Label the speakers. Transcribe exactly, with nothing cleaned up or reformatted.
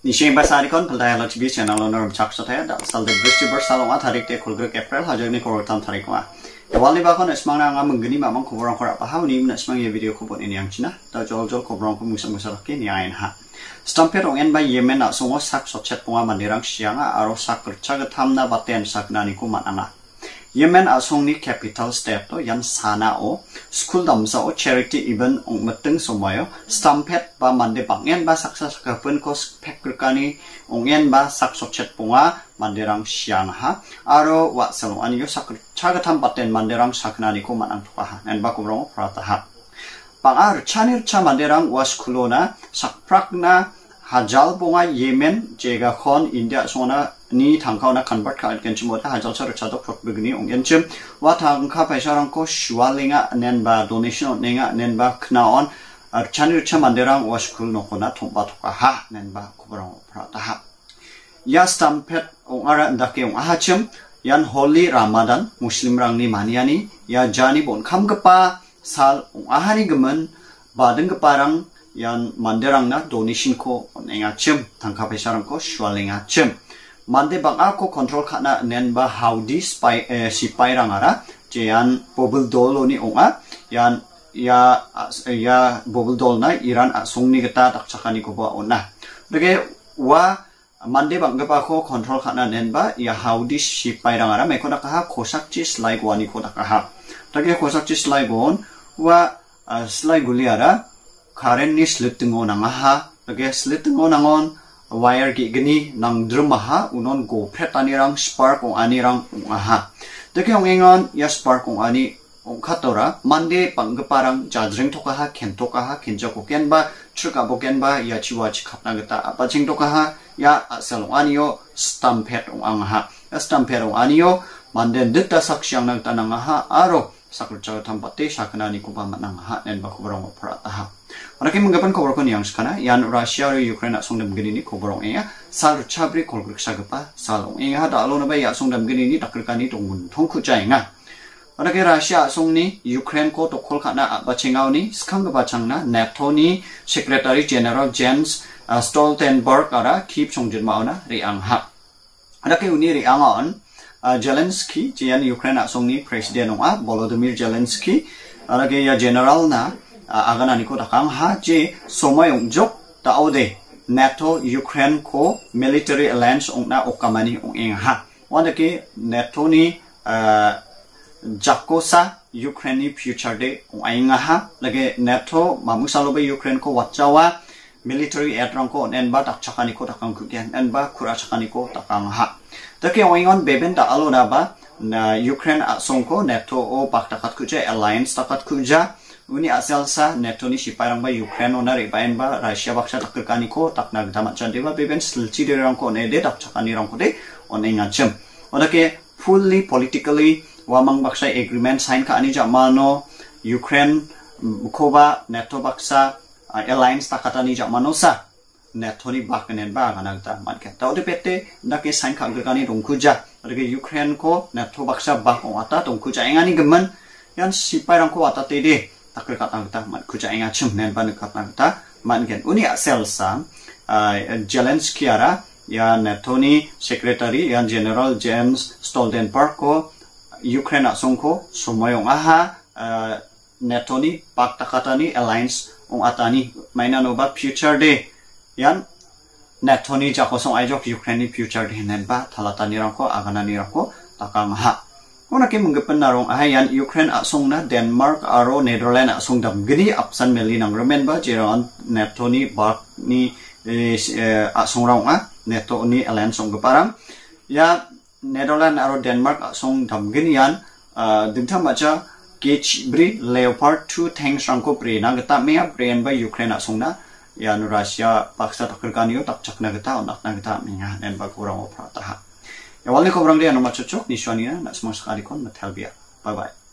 Speaker 1: Nishay basarikon pelaya la T V channel owner chak sataya da sal de bristi bersalong a tarik te kulgrek April hajag ni korotam tarik wa. Ya wali bakon esmang na nga menggeni mamang kuborong kora pahaw ni na esmang ye video kubon ini yang Cina da jol jol kuborong ku musa musa ke ni ain ha. Stampet ong en ba Yemen na songo sak sochet punga Manderang sianga aro sak kerja tamna baten sak nani ku mananga. Yemen asong ni capital state to yan sana o school damsa o charity event ong meteng somayo stampet ba mande bangen ba saksa sakapun ko Sikbekbekani ong en ba sak sochet punga Manderang siangaha aro wa salong aniyo sak chagatam baten Manderang saknani ko manang tukaha nen ba kumrong prataha pangar chanir cha Manderang was kulona sakprakna hajal bunga Yemen jega khon India sona ni tangkau na convert ka kan chimo ta hajal char chadok prok begni ong enchim wa tangka paisarang ko shwalinga nen ba donation nenga nen ba knaon ar chanir cha Manderang was kul no kona thomba thoka ha nen ba kubrang prata ha ya stampet ong ara ndake ong ahachim yan holy Ramadan muslim rang ni maniani ya jani bon khamgpa sal ong ahani gemen badeng geparang yan Manderang na donation ko onenga chim tangka paisarang ko shwalinga chim mande bang ako control kana nen ba howdy spy eh, sipai rangara jean bobul dol ni onga yan ya ya bobul dol na Iran asung ni kita takchakani ko ba onna dege wa mande bang gapa ko control kana nen ba ya howdy sipai rangara me ko nakaha kosak chi slide wani ko nakaha dege kosak chi slide gon wa uh, slide guliara karen ni slit ngo nangaha dege slit ngo nangon wire gi gini nang drumaha unon go pret anirang spark ong anirang aha deke ong engon ya spark ong ani ong khatora mande panggeparang jadring tokaha kentokaha kenjako kenba chuka bokenba ya chiwa chikapna gata apaching tokaha ya aselong anio stampet ong angaha ya stampet ong anio mande dita saksyang nang tanangaha aro sakurcha tampate saknani kuba manangaha nen bakubrong prataha Orake menggapan kobrok yang sekana yan Russia ro Ukraine song dam gini ni kobrong ya sal chabri kolgrek sagapa salong ya da alo na ba ya song dam gini ni takrikani tongun thongku jainga Orake Russia song ni Ukraine ko to kolkana bachengau ni skang ba changna NATO-ni Secretary General Jens uh, Stoltenberg ara keep song Jinma ona riang ha Orake uni riang on uh, Zelensky jian Ukraine song ni President ong a Volodymyr Zelensky orake ya general na agana ni ko takang ha je somayong jok taode NATO Ukraine ko military alliance ong na okamani ong eng ha wanda ke NATO-ni uh, jakosa Ukraine future de ong ainga ha lage NATO mamusalo ba Ukraine ko watchawa military aid rang ko nen ba takchakani ko takang kugyan nen ba kura chakani ko takang ha take ong ingon beben ta alo na ba na Ukraine asong ko NATO o paktakat kuja alliance takat kuja uni asal sa NATO-ni siparang ba Ukraine ona rebain ba Russia baksa takkani ko takna gdamat chan deba beben slchi de rang ko ne de takchakani rang ko de onenga chem odake fully politically wamang baksa agreement sign ka ani jamano Ukraine ko ba NATO baksa uh, alliance takatani jamano sa NATO-ni baknen ba ganagta manke ta ode pete ndake sign ka gdani dongkuja odake Ukraine ko NATO baksa bak ongata dongkuja engani gemen yan siparang ko watate de takir katang ta mat kuja inga chum nen ban katang ta man gen uni asel sam Zelensky ara ya NATO-ni secretary ya general Jens Stoltenberg ko Ukraine asong ko sumoyong aha NATO-ni pak takatani alliance ong atani maina no ba future day yan NATO-ni jakosong ajok Ukraine future day nen ba talatani rang ko aganani rang ko takang ha Ona ke menggepen narong ahayan Ukraine asong na Denmark aro Netherlands asong dam gini apsan meli nang remen ba jeron NATO-ni bak ni eh, asong raong a NATO-ni alliance song geparang ya Netherlands aro Denmark asong dam gini yan uh, dingtam baca Gage bri Leopard two tanks rangko pre na geta mea brand ba Ukraine asong na ya Russia paksa takrikaniyo takchakna geta onak na geta menga nen ba kurang oprataha Ya wali ko berang dia nomor cocok ni suania nak semua sekali kon metal biar. Bye bye.